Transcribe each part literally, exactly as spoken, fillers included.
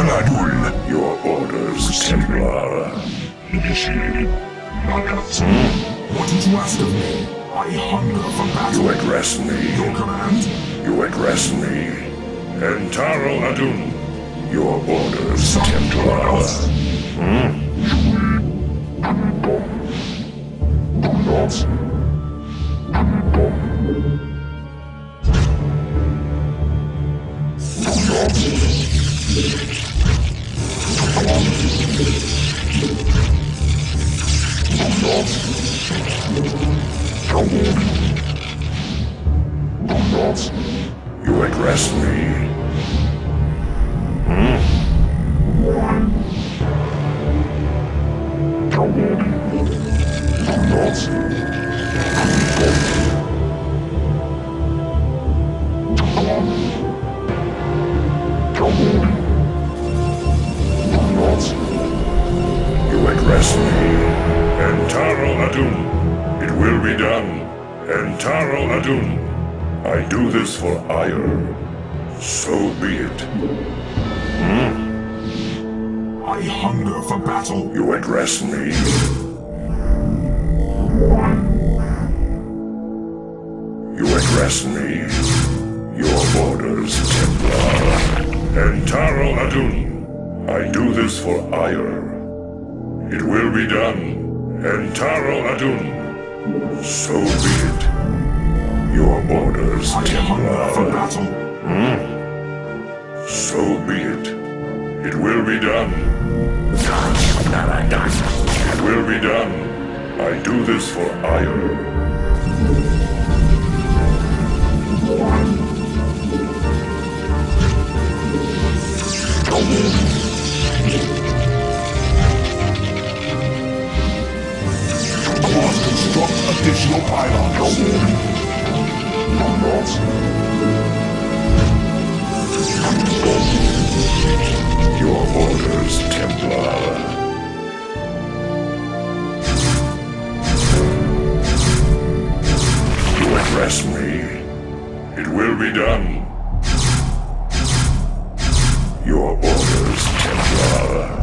Adul. Your orders, Templar. Initiated. Knockout. What did you ask of me? I hunger for battle. You address me. Your command? You address me. Entaro Adun. Your orders, Templar. Hmm? You address me. Hmm? You address me. Entaro Adun. It will be done. Entaro Adun. I do this for ire. So be it. Hmm? I hunger for battle. You address me. You address me. Your orders, Templar. Entaro Adun. I do this for ire. It will be done. Entaro Adun. So be it. Your orders, I hunger for Templar. battle. Hmm? So be it. It will be done. It will be done. I do this for ire. Construct additional pylons. Your orders, Templar. You address me. It will be done. Your orders, Templar.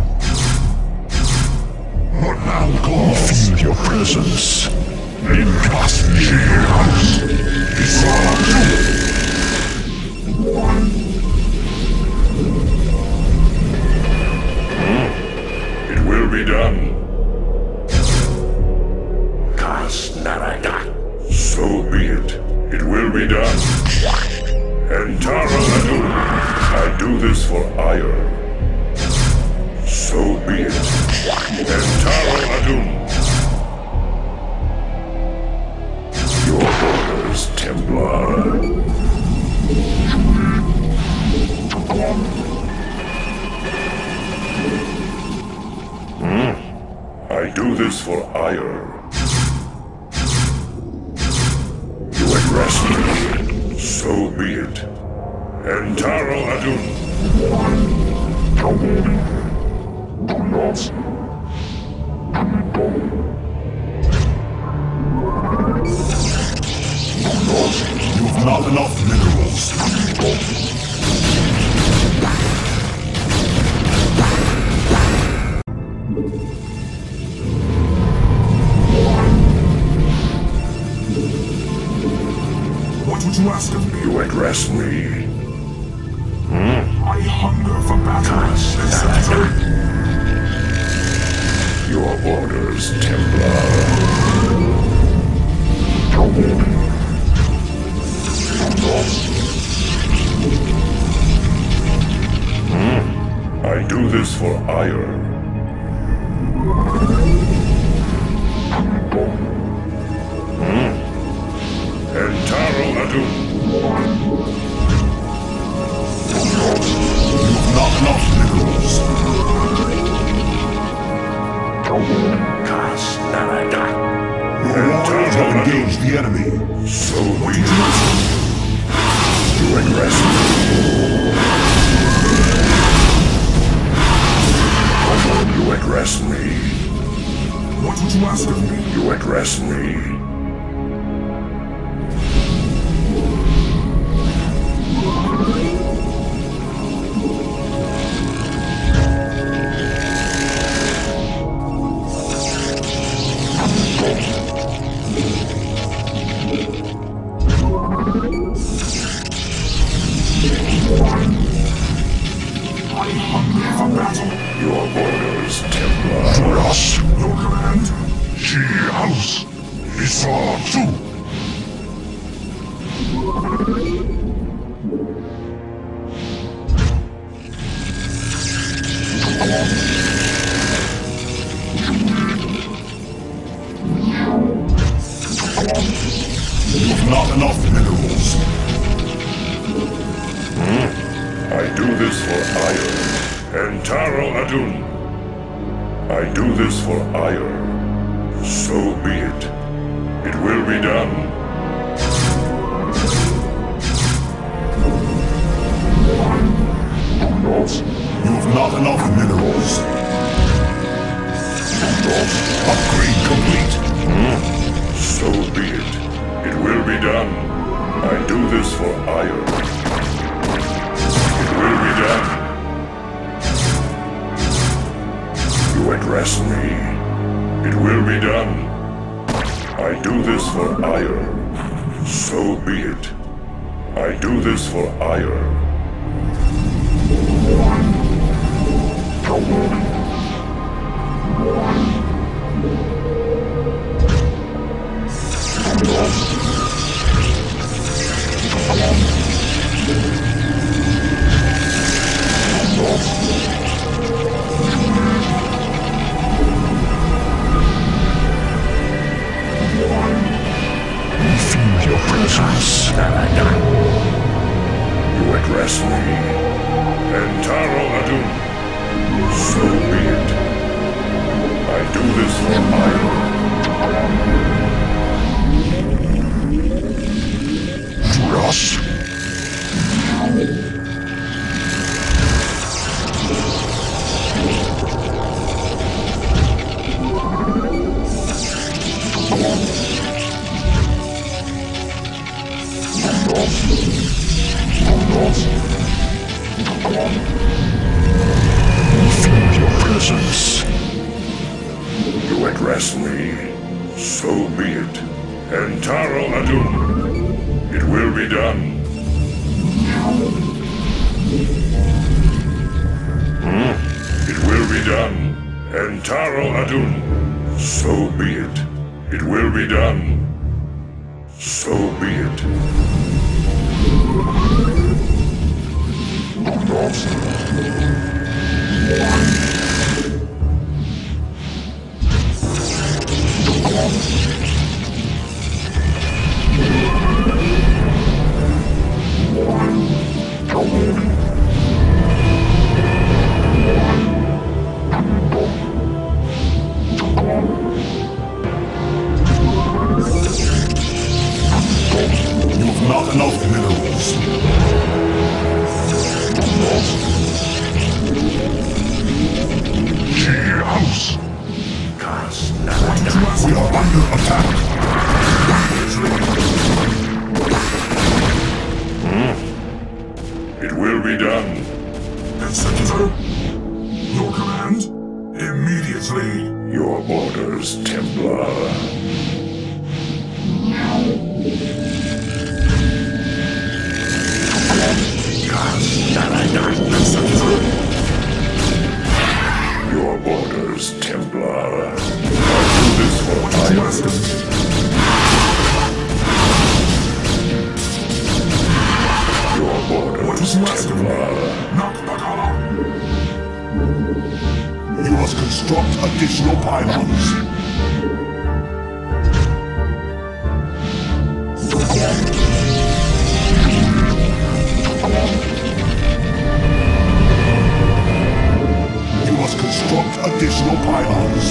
What now calls? Feel your presence. It will be done. So be it. It will be done. Entaro Adun. I do this for ire. So be it. Entaro Adun. Your orders, Templar. Hmm? I do this for ire. You address me. So be it. Entaro Adun. You've not enough minerals. What would you ask of me? You address me. Hmm? I hunger for battle. Accept. Your orders, Templar. Hmm? I do this for ire. Hmm? Entaro Adun. You've not enough minerals. Your warriors have engaged the enemy. So be it. You address me. You address me. What would you ask of me? You address me. battle. Your orders, Templar. Duras, your command. She house. Issa two. You've not enough minerals. Hmm? I do this for ire. Entaro Adun. I do this for ire. So be it. It will be done. You've not enough minerals. Upgrade complete. Hmm? So be it. It will be done. I do this for ire. It will be done. You address me. It will be done. I do this for ire. So be it. I do this for ire. Feel your presence. You address me. Entaro Adun. So be it. I do this for ire. Duras. Feel your presence. You address me. So be it. Entaro Adun. It will be done. Hmm? It will be done. Entaro Adun. So be it. It will be done. So be it. You've not enough minerals. She house. We are under attack. Hmm? It will be done. Executor, your command, immediately. Your orders, Templar. Your orders, Templar. I do this for ire. Your orders, Templar. Not Bagala. You must construct additional pylons. You must construct additional pylons.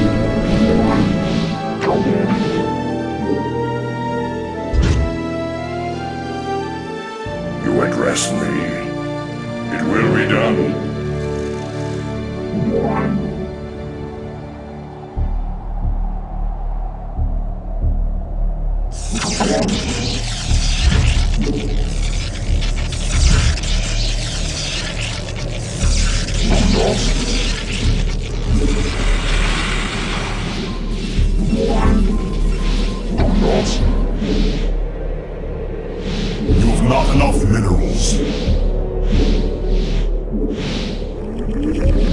You address me. It will be done. You've not enough minerals.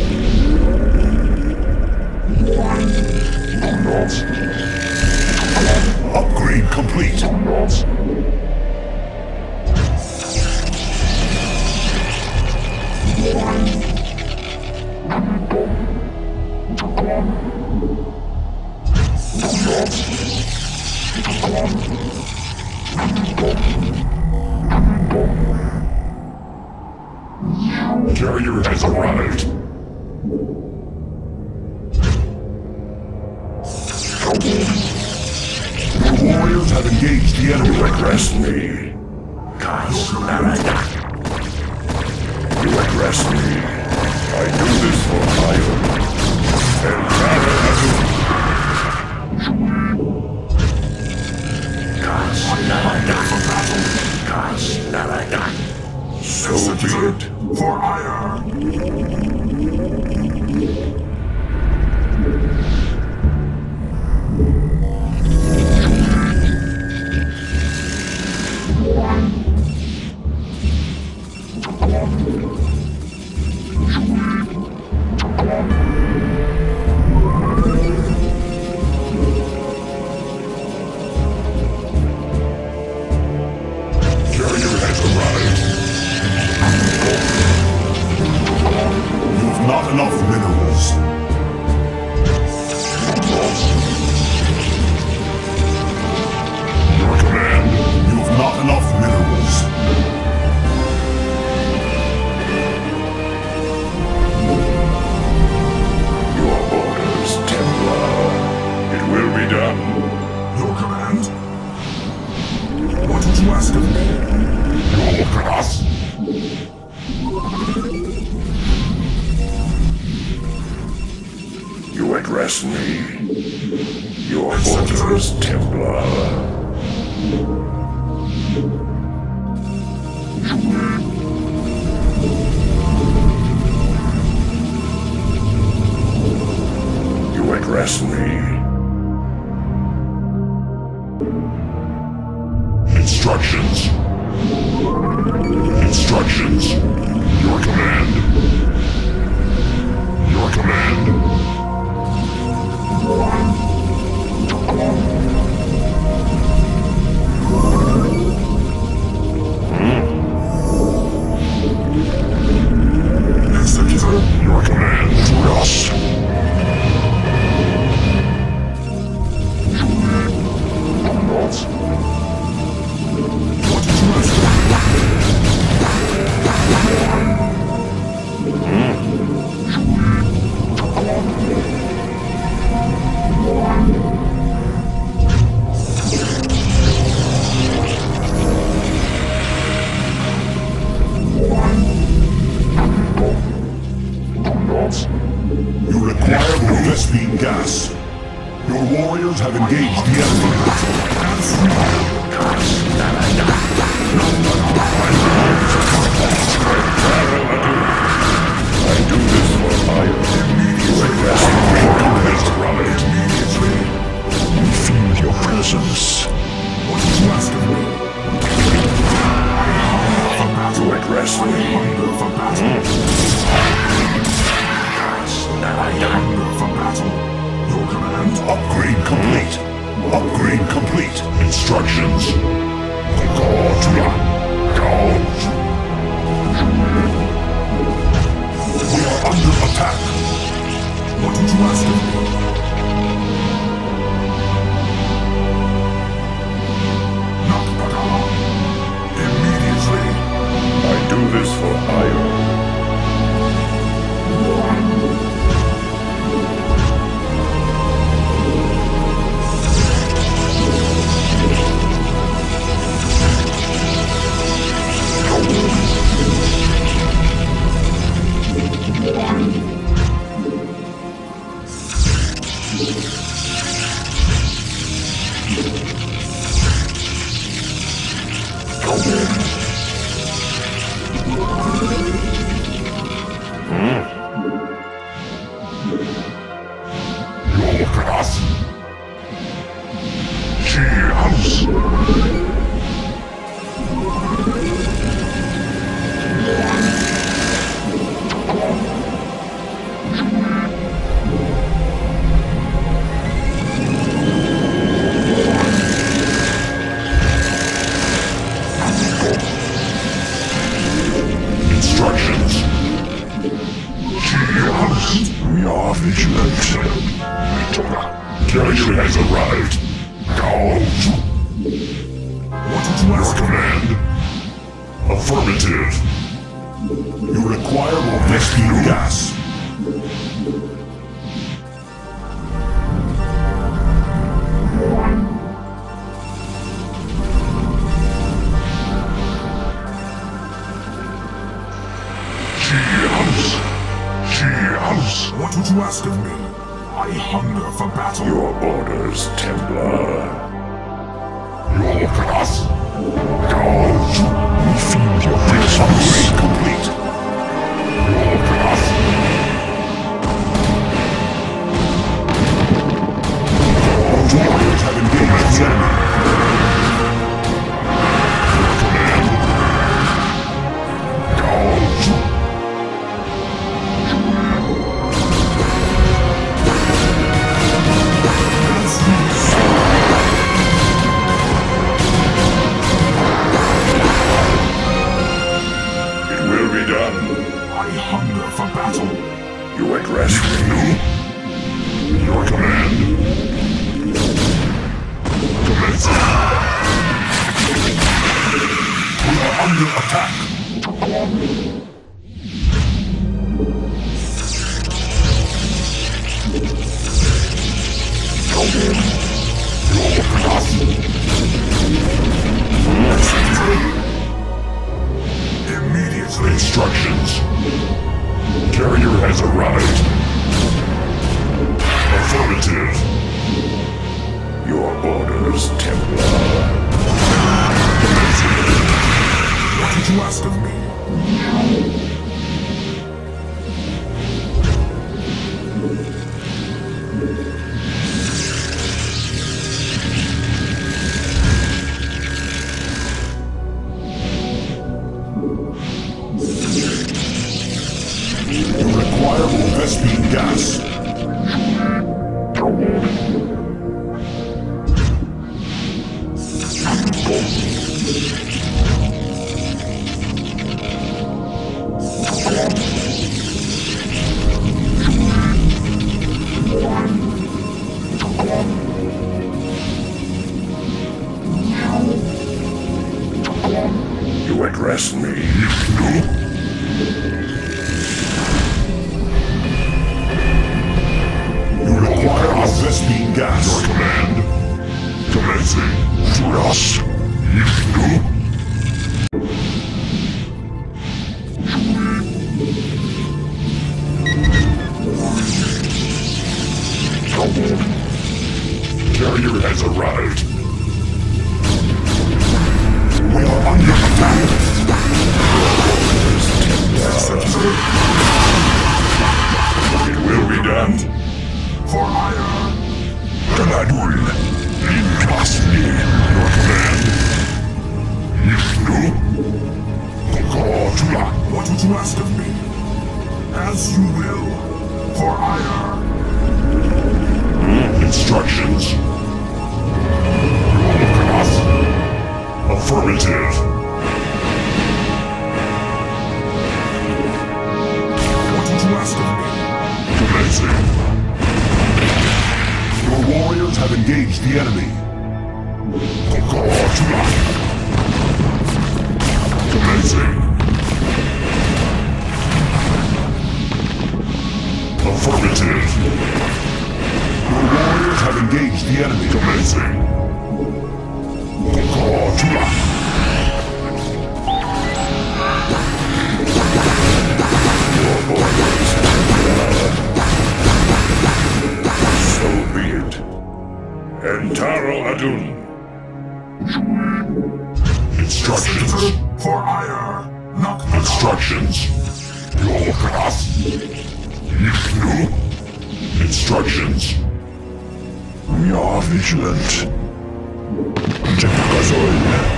Carrier has arrived. The warriors have engaged the enemy. You address me. You address me. I do this for hire. And Tara Azul. So be it. For hire. Not enough minerals. Your command. You have not enough minerals. Your orders, Templar. It will be done. Your command? What did you ask of me? Your class? You address me. Your orders, Templar. You address me. Instructions. Instructions. Your command. Your command. Executor, your command to us. What did you ask? You require the Vespene gas. Your warriors have engaged the enemy. I do this for hire. You address me. Immediately. We feel your presence. What did you ask of me? You address me. Hunger for battle. Hunger for battle. Your command? Upgrade complete. Upgrade complete. Instructions. Guardian. Guard. We are under attack. What did you ask of me? Nakpagala. Immediately. I do this for hire. We are vigilant. Carrier has arrived. Out. What did you ask? Your command. Affirmative. You require more Vespene gas. She-House. She-House. What would you ask of me? I hunger for battle. Your orders, Templar. Your class. Out. We feel your presence. Complete. Your class. Our warriors have engaged the enemy. Your command. Out. It will be done. I hunger for battle. You address me? Your command. Commence. We are under attack. Your class. Immediately. Instructions. Carrier has arrived. Affirmative. Your orders, Templar. What did you ask of me? You require more Vespene gas. You address me? You require more Vespene gas. Your command. Commencing. Thrust. Yipnu. Carrier has arrived. We are under attack. It will be done. For hire. Galadwin. Incasni. Your command. Yipnu. Kokotula. What would you ask of me? As you will. For hire. Instructions. Class. Affirmative. What did you ask of me? Commencing. Your warriors have engaged the enemy. Kokotula. Commencing. Affirmative. Your warriors have engaged the enemy. Commencing. Kokotula. So be it. Entaro Adun. Instructions. For hire. Not Instructions. Your class. Yipnu. Instructions. We are vigilant. Tekazoi.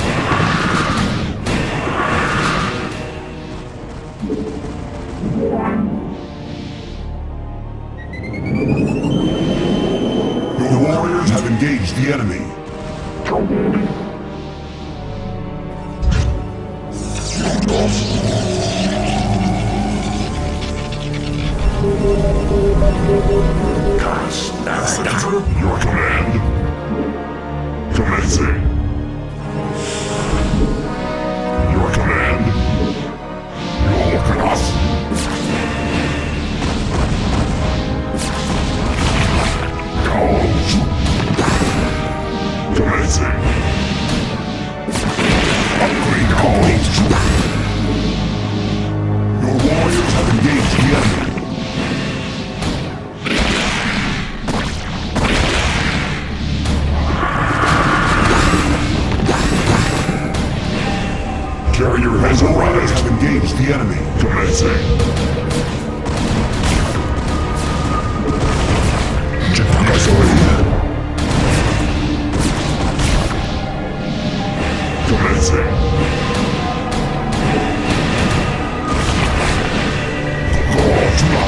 Your warriors have engaged the enemy. Your Your command. Commencing. Your command. Your class. Calls. Commencing. Upgrade calls. Your warriors have engaged the enemy. Carrier has Your warriors arrived. have engaged the enemy. Commencing. Gasoline. Commencing. Gotcha.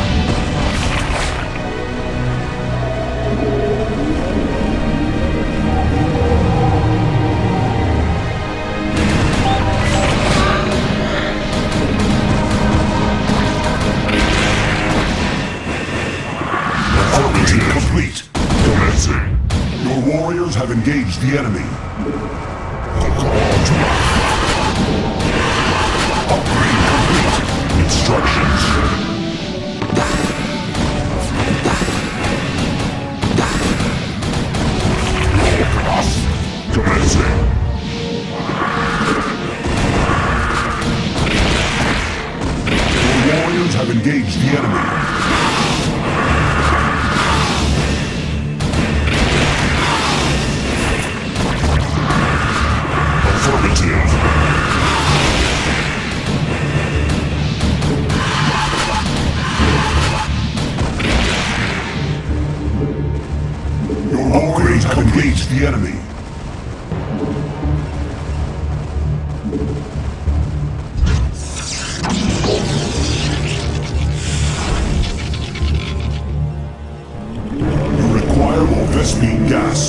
Upgrade complete. Commencing. Your warriors have engaged the enemy. Gotcha. Upgrade complete. Instructions. Your class. Commencing. Your warriors have engaged the enemy. Affirmative. Your warriors have engaged the enemy. You require more Vespene gas.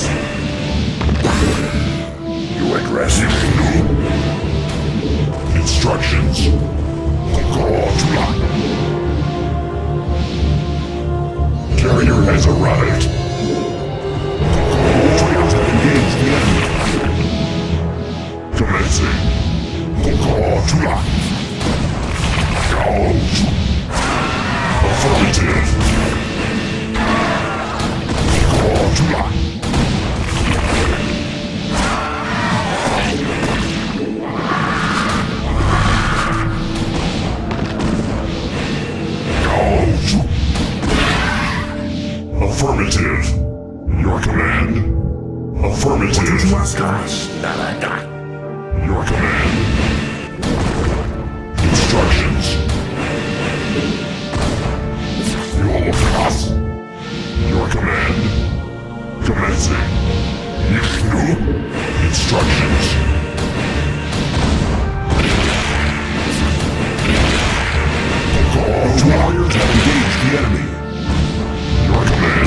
You address him. Instructions. Gotcha. Carrier has arrived. Warriors have engaged the enemy. Commencing. Gotcha. Gotcha. Affirmative. Gotcha. Gotcha. Affirmative. Your command. Affirmative. Your command. Instructions. Your class. Your command. Commencing. Instructions. Your warriors have engaged the enemy. Your command.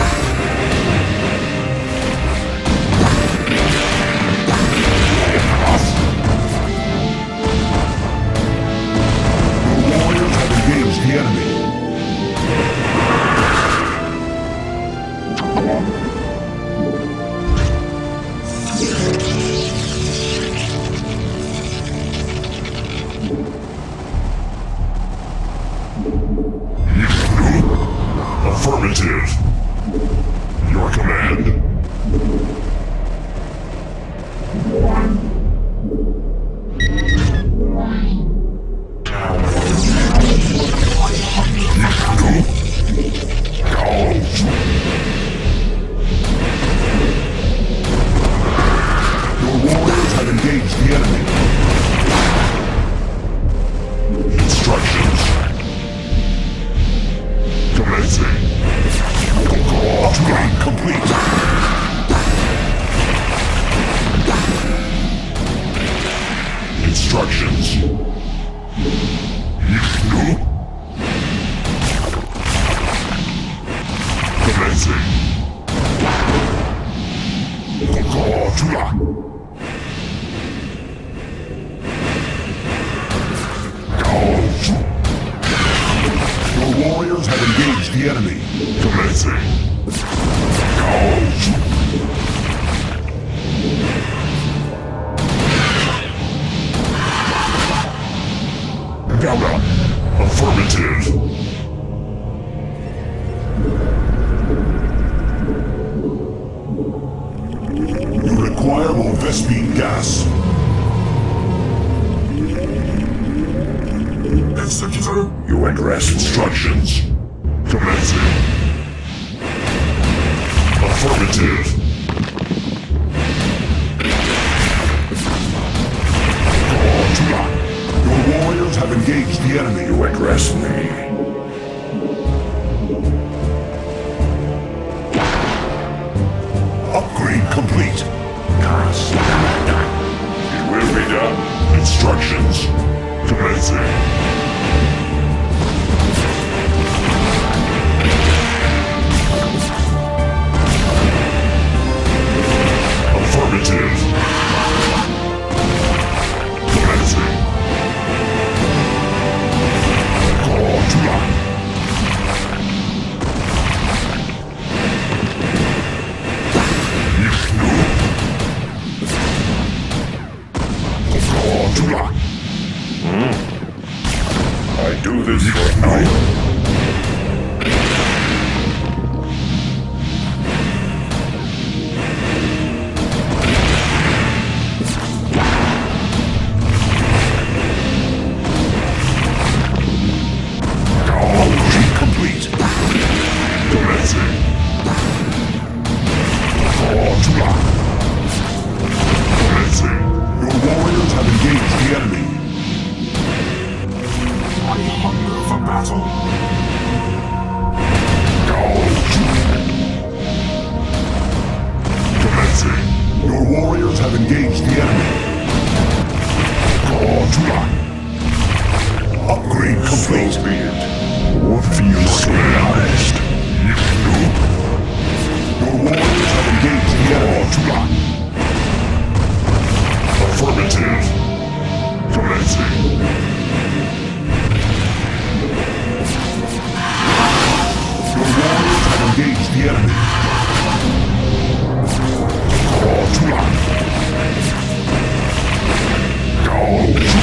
Your class. Your warriors have engaged the enemy. Affirmative. Your command. Your warriors have engaged the enemy. Instructions. Commencing. engaged the enemy. Commencing. Gouge. Gouda. Affirmative. You require more Vespene gas. Executor. You address instructions. Commencing. Affirmative. Your warriors have engaged the enemy. You address me. Upgrade complete. Yes, Commander. It will be done. Instructions. Commencing. Affirmative. Commencing. Gouda. I do this for Ire. Upgrade complete. Commencing. Gouda. Commencing. Your warriors have engaged the enemy. I hunger for battle. Gouge. Commencing. Your warriors have engaged the enemy. Gouda. Upgrade complete. So be it. What feels realized? Your warriors have engaged the enemy. Gouda. Affirmative. Commencing. Your warriors have engaged the enemy. Gouda. Gouge.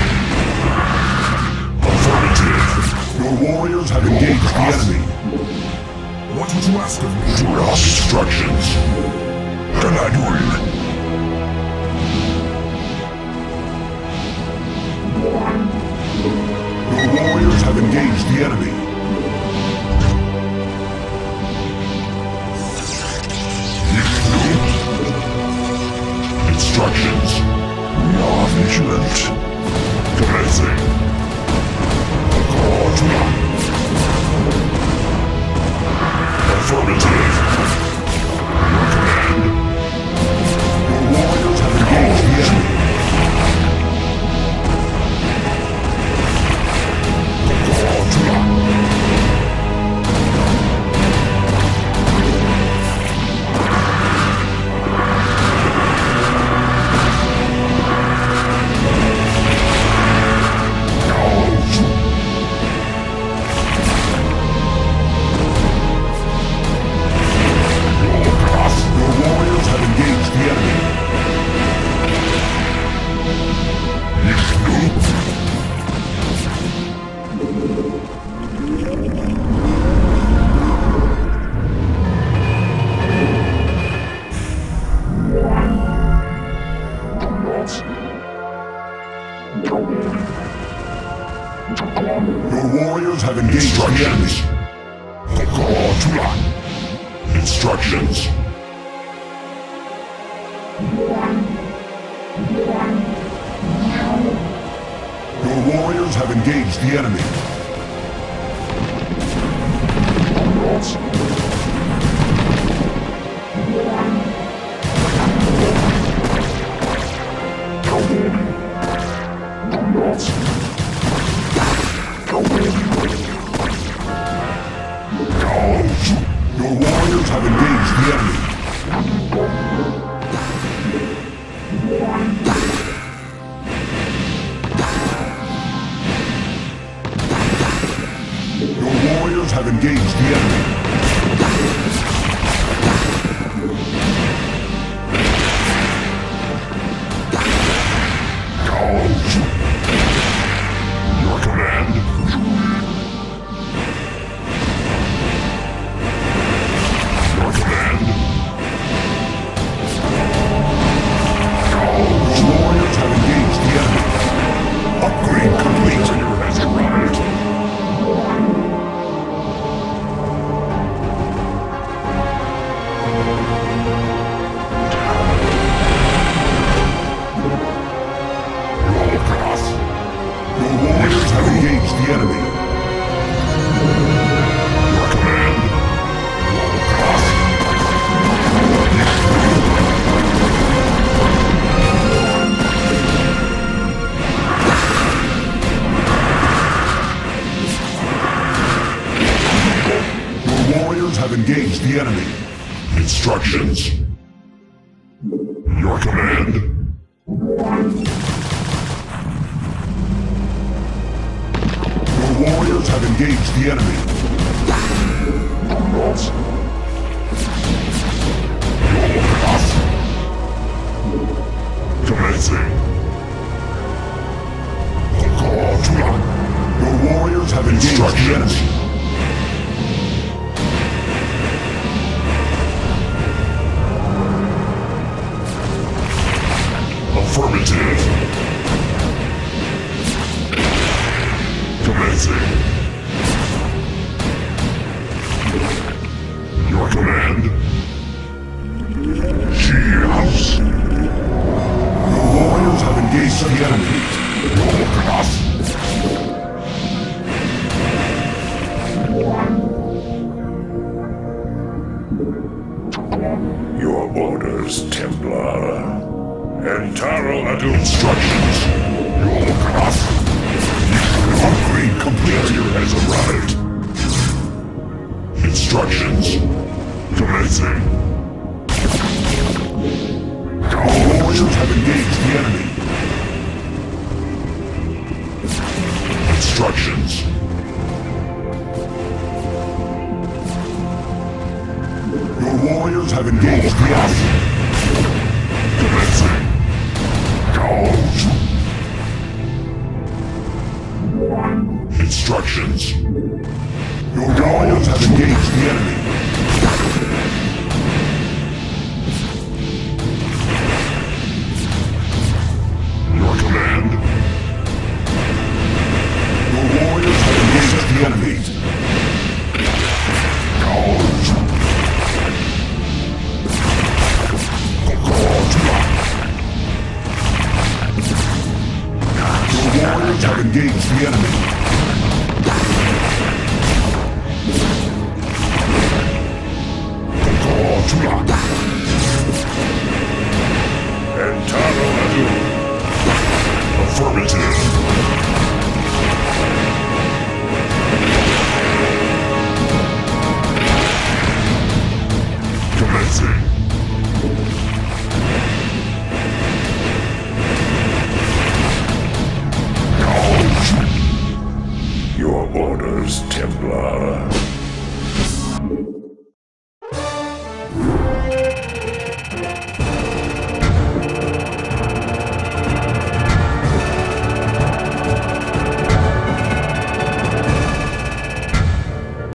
Affirmative. Your warriors have engaged the enemy. What would you ask of me? Draft instructions. Galaduin. Your warriors have engaged the enemy. Instructions. We are vigilant. Commencing. Gouda. Affirmative. Your command. Your warriors have engaged the enemy. Your warriors have engaged the enemy. Your warriors have engaged the enemy. Gouda. Instructions. Your warriors have engaged the enemy. Your warriors have engaged the enemy. have engaged the enemy. Gouge! Your command? Your command? Gouge! Your warriors have engaged the enemy. Upgrade complete! Warrior has arrived! Your warriors have engaged the enemy. Your command? Your warriors have engaged the enemy. Instructions. Your command? Your warriors have engaged the enemy. Commencing. Your warriors have engaged the enemy. Affirmative. Commencing. Your command? She-House. Your warriors have engaged the enemy. Your class. Your orders, Templar. Entaro Adum. Instructions. Your class. Upgrade complete. Barrier has arrived. Instructions. Commencing. Your warriors have engaged the enemy. Instructions. Your warriors have engaged the enemy. Commencing. Gouge. Instructions. Your warriors have engaged the enemy. Your command? Your warriors have engaged the enemy. Gouge. Your warriors have engaged the enemy. Entaro Adum. Affirmative. Commencing. Your orders, Templar.